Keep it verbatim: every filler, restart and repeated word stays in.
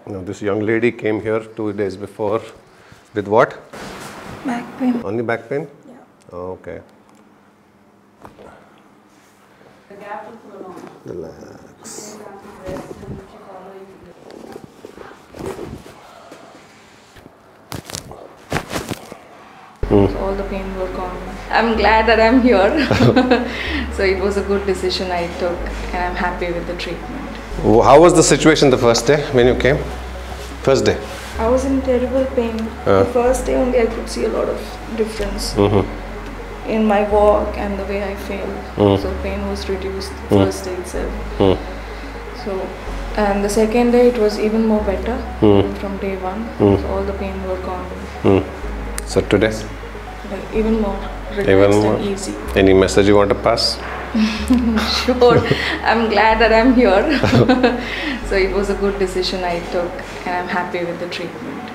Now this young lady came here two days before with what? Back pain. Only back pain? Yeah. Oh, okay. The gap is so long. Relax. So all the pain were gone. I'm glad that I'm here. So it was a good decision I took, and I'm happy with the treatment. How was the situation the first day when you came? First day? I was in terrible pain. Uh. The first day only I could see a lot of difference Mm-hmm. in my walk and the way I feel. Mm. So pain was reduced the Mm. first day itself. Mm. So, and the second day it was even more better Mm. from day one. Mm. So all the pain were gone. Mm. So today? Like even more relaxed Even more? and easy. Any message you want to pass? Sure. I'm glad that I'm here. So it was a good decision I took, and I'm happy with the treatment.